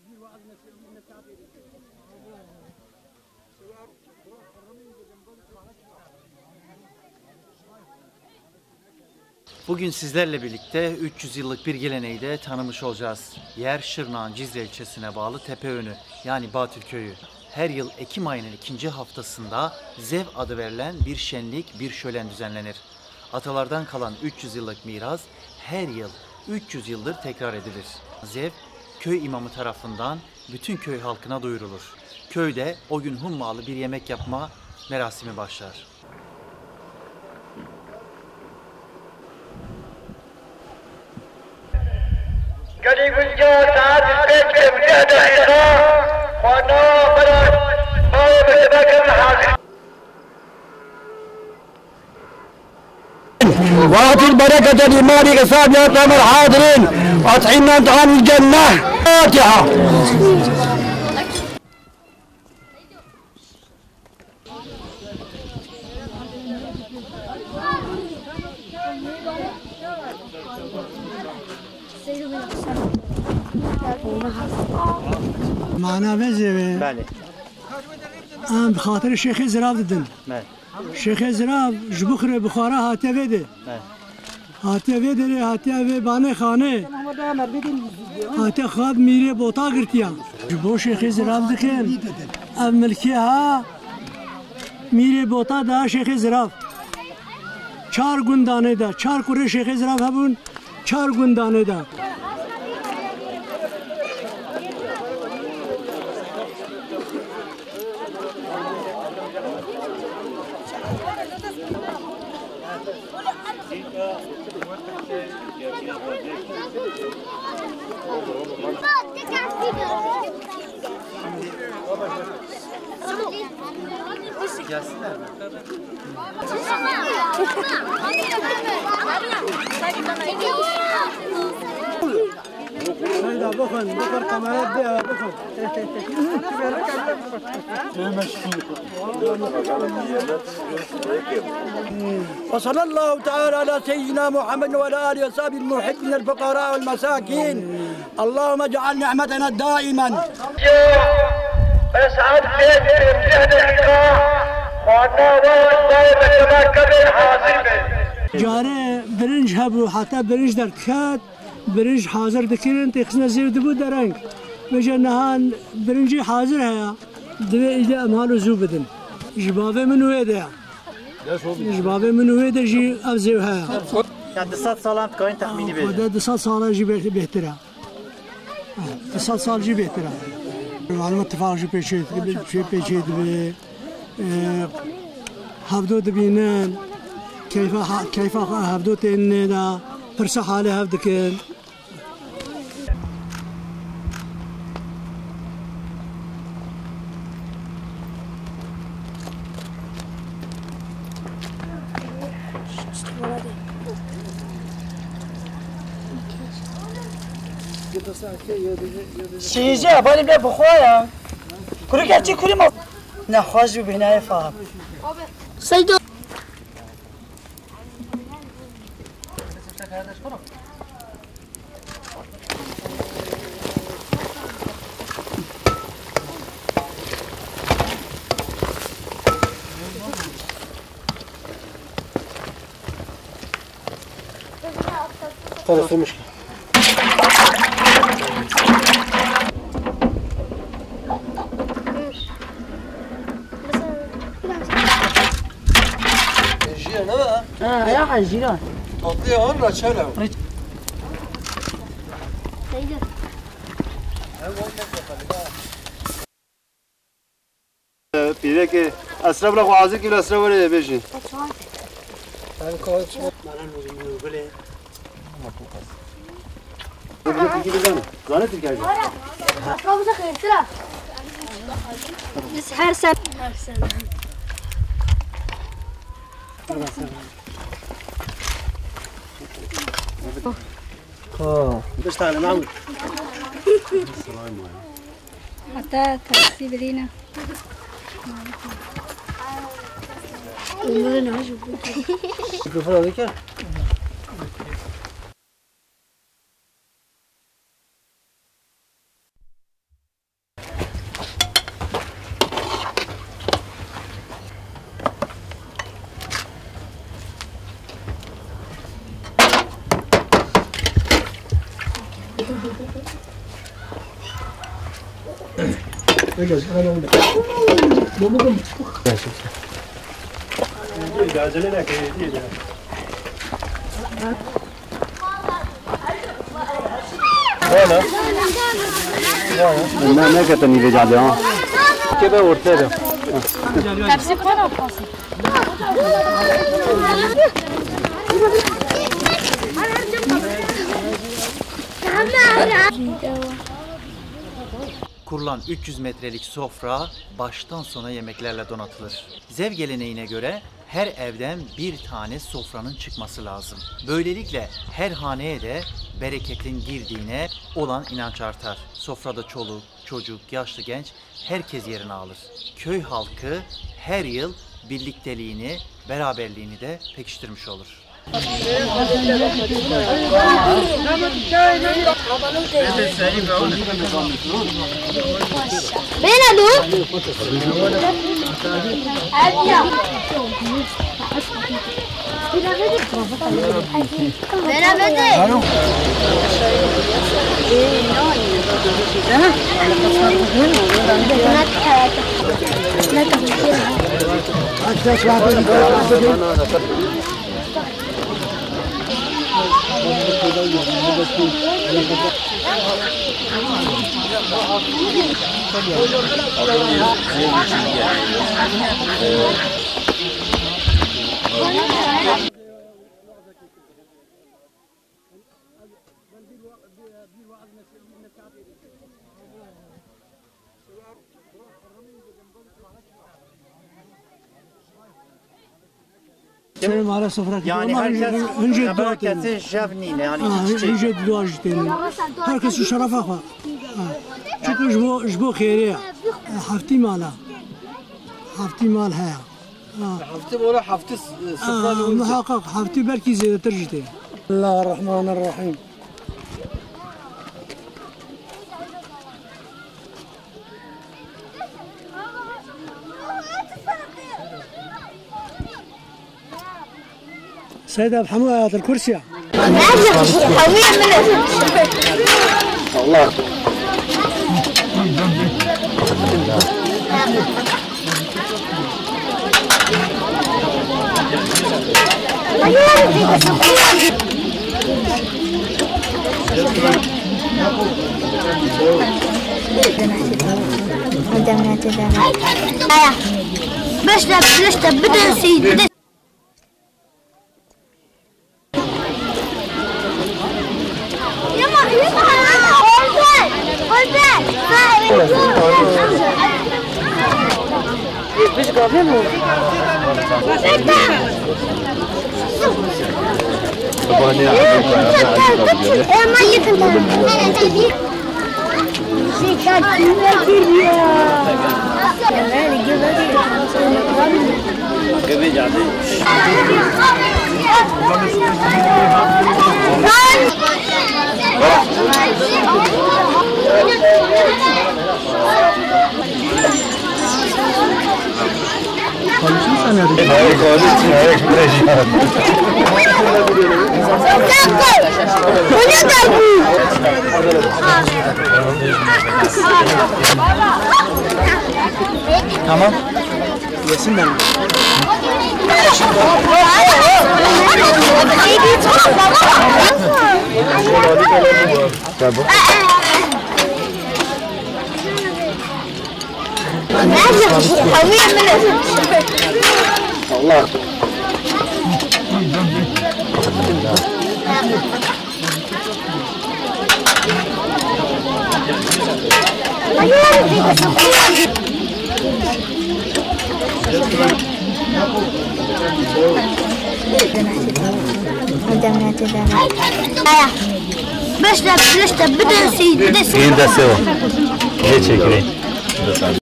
Bugün sizlerle birlikte 300 yıllık bir geleneği de tanımış olacağız. Yer Şırnak'ın Cizre ilçesine bağlı Tepeönü yani Batül Köyü. Her yıl Ekim ayının 2. haftasında Zev adı verilen bir şenlik, bir şölen düzenlenir. Atalardan kalan 300 yıllık miras her yıl 300 yıldır tekrar edilir. Zev, köy imamı tarafından bütün köy halkına duyurulur. Köyde o gün hummalı bir yemek yapma merasimi başlar. وآتي البركة لمالك صابر تمر حاضرين أطعمنا طعام الجنة فاتحة. معنا بزيوي بله. ام بخاطر الشيخ زراب ددن بله. شيخ زراب جبخر بخارا هاتفه ده بله. هاتفه ده هاتفه بانه خانه هاتف خواب میره بوتا گرتیا جبو شيخ زراب دکن ام ملکی ها میره بوتا دا شيخ زراب 4 گندانه دا 4 کوره شيخ زراب هبون 4 گندانه دا Gelsinler mi? هيدا بخن كاميرات دي بخن وصلى الله تعالى على سيدنا محمد وعلى اله وصحبه المحبين الفقراء والمساكين اللهم اجعل نعمتنا دائما اسعد بيتهم جهد الحكام وانا والطيب تمكن حاضر جاره برنج هبو حتى برنج در کات برنج حاضر دکرن تخسنا زیر دبو درنگ بجا نهان برنجی حاضر هیا دوی ایده امهالو زو بدن جبابه منو هیده جبابه منو هیده جی افزیو هیا Yani dısat salam koyun tahmini verir. خدا 200 ساله جی بهتره 200 سال جی بهتره معلومه اتفاق جی پیچید به هفدو دبینن كيف هفدو تندا فرصة حالي هفدكن شيجا بالي بلا بخوايا كل كاتي كل ما نخرج بهنا فاهم سيدو خلاص مشكلة يا حجيران تطلع هون شلو پیره که اسرا بلا خوازی کیلو اسرا وره بشین هر سنة بشتغل معه حتى تحسيب لينا الميكروفون هذيك मैं कहता नहीं ले जा रहा हूँ क्या मैं उठते रहो Kurulan 300 metrelik sofra baştan sona yemeklerle donatılır. Zev geleneğine göre her evden bir tane sofranın çıkması lazım. Böylelikle her haneye de bereketin girdiğine olan inanç artar. Sofrada çoluk, çocuk, yaşlı, genç herkes yerini alır. Köy halkı her yıl birlikteliğini, beraberliğini de pekiştirmiş olur. Selam ala sofra. Yani herkes önce dua herkesin şefniyle yani önce dua edin. Herkes şu şarafa bak. Çünkü jbo khayriye. Hafti mala. Hafti mal haya. حفتي ولا حفتي السفرة محقق حفتي بركي زي ترجتي. الله الرحمن الرحيم. سيد أبو حماد الكرسي. الله بس بدأ سيد Tamam. Yesin ben. الله بس بدأ سيد سوا.